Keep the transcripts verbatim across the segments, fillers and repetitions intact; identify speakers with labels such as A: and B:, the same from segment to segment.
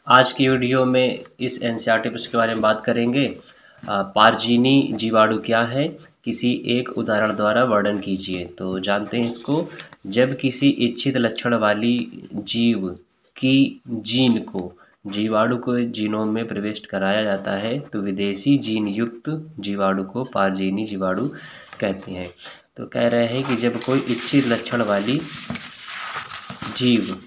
A: आज की वीडियो में इस एनसीईआरटी प्रश्न के बारे में बात करेंगे। अ, पारजीनी जीवाणु क्या है, किसी एक उदाहरण द्वारा वर्णन कीजिए। तो जानते हैं इसको। जब किसी इच्छित लक्षण वाली जीव की जीन को जीवाणु को जीनोम में प्रविष्ट कराया जाता है तो विदेशी जीन युक्त जीवाणु को पारजीनी जीवाणु कहते हैं। तो कह रहे हैं कि जब कोई इच्छित लक्षण वाली जीव,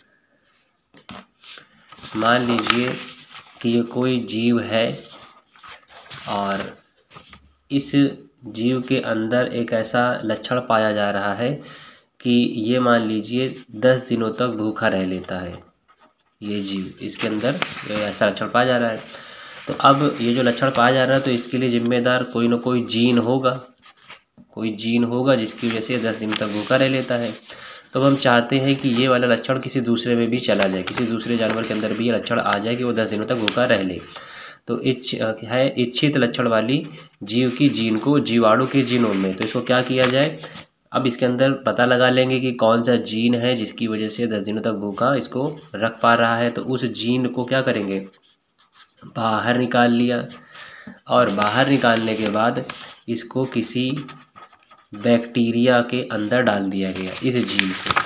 A: मान लीजिए कि ये कोई जीव है और इस जीव के अंदर एक ऐसा लक्षण पाया जा रहा है कि ये मान लीजिए दस दिनों तक भूखा रह लेता है। ये जीव, इसके अंदर ऐसा लक्षण पाया जा रहा है। तो अब ये जो लक्षण पाया जा रहा है तो इसके लिए जिम्मेदार कोई ना कोई जीन होगा, कोई जीन होगा जिसकी वजह से दस दिन तक भूखा रह लेता है। तो हम चाहते हैं कि ये वाला लक्षण किसी दूसरे में भी चला जाए, किसी दूसरे जानवर के अंदर भी ये लक्षण आ जाए कि वो दस दिनों तक भूखा रह ले। तो इच्छ है इच्छित लक्षण वाली जीव की जीन को जीवाणु के जीनोम में। तो इसको क्या किया जाए, अब इसके अंदर पता लगा लेंगे कि कौन सा जीन है जिसकी वजह से दस दिनों तक भूखा इसको रख पा रहा है। तो उस जीन को क्या करेंगे, बाहर निकाल लिया, और बाहर निकालने के बाद इसको किसी बैक्टीरिया के अंदर डाल दिया गया, इस जीन को।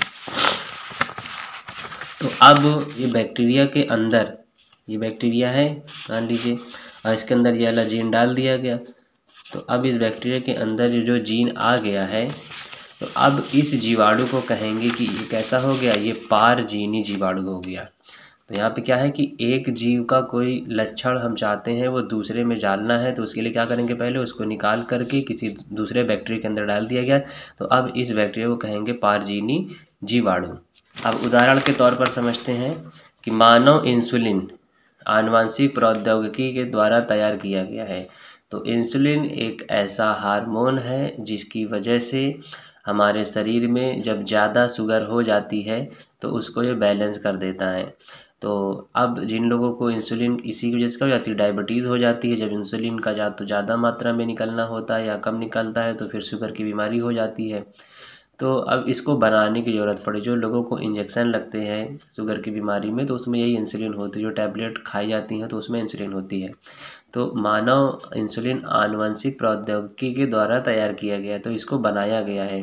A: तो अब ये बैक्टीरिया के अंदर, ये बैक्टीरिया है मान लीजिए, और इसके अंदर ये वाला जीन डाल दिया गया। तो अब इस बैक्टीरिया के अंदर ये जो जीन आ गया है, तो अब इस जीवाणु को कहेंगे कि ये कैसा हो गया, ये पारजीनी जीवाणु हो गया। तो यहाँ पे क्या है कि एक जीव का कोई लक्षण हम चाहते हैं वो दूसरे में डालना है, तो उसके लिए क्या करेंगे, पहले उसको निकाल करके किसी दूसरे बैक्टीरिया के अंदर डाल दिया गया। तो अब इस बैक्टीरिया को कहेंगे पारजीनी जीवाणु। अब उदाहरण के तौर पर समझते हैं कि मानव इंसुलिन आनुवंशिक प्रौद्योगिकी के द्वारा तैयार किया गया है। तो इंसुलिन एक ऐसा हार्मोन है जिसकी वजह से हमारे शरीर में जब ज़्यादा शुगर हो जाती है तो उसको ये बैलेंस कर देता है। तो अब जिन लोगों को इंसुलिन इसी की वजह से क्या हो जाती है, डायबिटीज़ हो जाती है। जब इंसुलिन का या तो ज़्यादा मात्रा में निकलना होता है या कम निकलता है तो फिर शुगर की बीमारी हो जाती है। तो अब इसको बनाने की ज़रूरत पड़ी। जो लोगों को इंजेक्शन लगते हैं शुगर की बीमारी में तो उसमें यही इंसुलिन होती है, जो टैबलेट खाई जाती हैं तो उसमें इंसुलिन होती है। तो मानव इंसुलिन आनुवंशिक प्रौद्योगिकी के द्वारा तैयार किया गया, तो इसको बनाया गया है।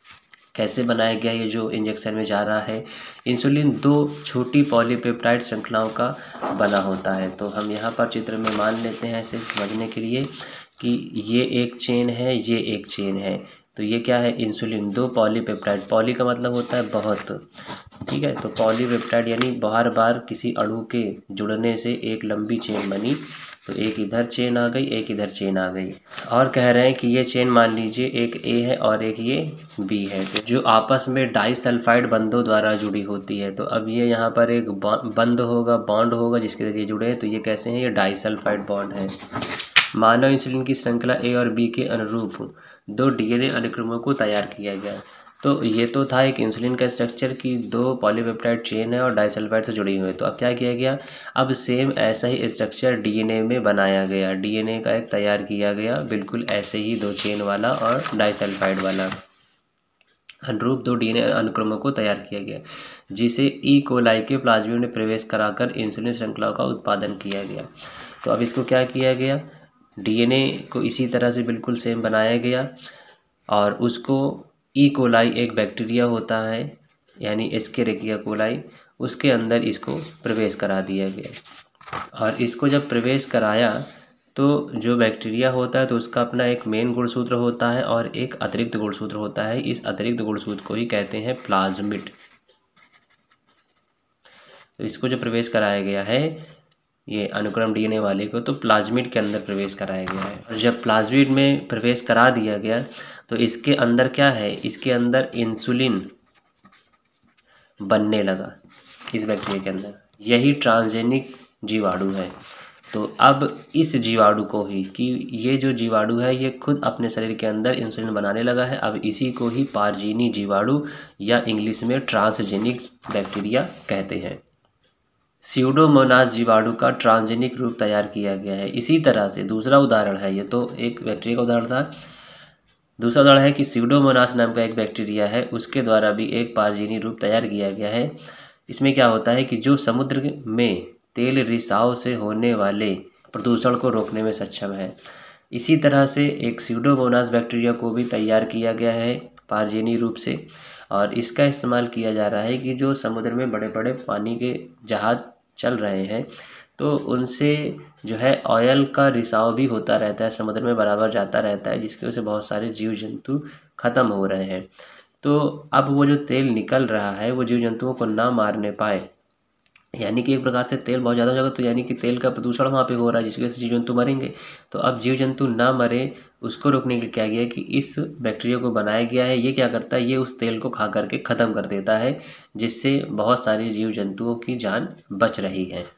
A: कैसे बनाया गया, ये जो इंजेक्शन में जा रहा है, इंसुलिन दो छोटी पॉलीपेप्टाइड श्रृंखलाओं का बना होता है। तो हम यहाँ पर चित्र में मान लेते हैं ऐसे समझने के लिए कि ये एक चेन है, ये एक चेन है। तो ये क्या है, इंसुलिन दो पॉलीपेप्टाइड, पॉली का मतलब होता है बहुत, ठीक है। तो पॉलीपेप्टाइड यानी बार बार किसी अणु के जुड़ने से एक लंबी चेन बनी। तो एक इधर चेन आ गई, एक इधर चेन आ गई, और कह रहे हैं कि ये चेन मान लीजिए एक ए है और एक ये बी है, तो जो आपस में डाइसल्फाइड बंधों द्वारा जुड़ी होती है। तो अब ये यहाँ पर एक बंध होगा, बॉन्ड होगा जिसके जरिए जुड़े हैं। तो ये कैसे हैं, ये डाइसल्फाइड बॉन्ड है। मानव इंसुलिन की श्रृंखला ए और बी के अनुरूप दो डीएनए अनुक्रमों को तैयार किया गया। तो ये तो था एक इंसुलिन का स्ट्रक्चर की दो पॉलीपेप्टाइड चेन है और डाइसल्फाइड से जुड़ी हुई है। तो अब क्या किया गया, अब सेम ऐसा ही स्ट्रक्चर डीएनए में बनाया गया, डीएनए का एक तैयार किया गया, बिल्कुल ऐसे ही दो चेन वाला और डाइसल्फाइड वाला अनुरूप दो डीएनए अनुक्रमों को तैयार किया गया, जिसे ई कोलाई के प्लाज्मिड में प्रवेश कराकर इंसुलिन श्रृंखलाओं का उत्पादन किया गया। तो अब इसको क्या किया गया, डीएनए को इसी तरह से बिल्कुल सेम बनाया गया, और उसको ई कोलाई एक बैक्टीरिया होता है यानी एस्केरिचिया कोलाई, उसके अंदर इसको प्रवेश करा दिया गया। और इसको जब प्रवेश कराया तो जो बैक्टीरिया होता है तो उसका अपना एक मेन गुणसूत्र होता है और एक अतिरिक्त गुणसूत्र होता है। इस अतिरिक्त गुणसूत्र को ही कहते हैं प्लाज्मिड। तो इसको जो प्रवेश कराया गया है ये अनुक्रम डीएनए वाले को, तो प्लाज्मिड के अंदर प्रवेश कराया गया है। और जब प्लाज्मिड में प्रवेश करा दिया गया तो इसके अंदर क्या है, इसके अंदर इंसुलिन बनने लगा इस बैक्टीरिया के अंदर। यही ट्रांसजेनिक जीवाणु है। तो अब इस जीवाणु को ही, कि ये जो जीवाणु है ये खुद अपने शरीर के अंदर इंसुलिन बनाने लगा है, अब इसी को ही पारजीनी जीवाणु या इंग्लिश में ट्रांसजेनिक बैक्टीरिया कहते हैं। स्यूडोमोनास जीवाणु का ट्रांसजेनिक रूप तैयार किया गया है। इसी तरह से दूसरा उदाहरण है, ये तो एक बैक्टीरिया का उदाहरण था, दूसरा उदाहरण है कि स्यूडोमोनास नाम का एक बैक्टीरिया है, उसके द्वारा भी एक पारजीनी रूप तैयार किया गया है। इसमें क्या होता है कि जो समुद्र में तेल रिसाव से होने वाले प्रदूषण को रोकने में सक्षम है। इसी तरह से एक स्यूडोमोनास बैक्टीरिया को भी तैयार किया गया है पारजीनी रूप से, और इसका इस्तेमाल किया जा रहा है कि जो समुद्र में बड़े बड़े पानी के जहाज चल रहे हैं तो उनसे जो है ऑयल का रिसाव भी होता रहता है, समुद्र में बराबर जाता रहता है, जिसकी वजह से बहुत सारे जीव जंतु खत्म हो रहे हैं। तो अब वो जो तेल निकल रहा है वो जीव जंतुओं को ना मारने पाए, यानी कि एक प्रकार से तेल बहुत ज़्यादा हो जाएगा तो यानी कि तेल का प्रदूषण वहाँ पे हो रहा है, जिसकी वजह से जीव जंतु मरेंगे। तो अब जीव जंतु ना मरे उसको रोकने के लिए क्या गया है कि इस बैक्टीरिया को बनाया गया है। ये क्या करता है, ये उस तेल को खा करके ख़त्म कर देता है, जिससे बहुत सारे जीव जंतुओं की जान बच रही है।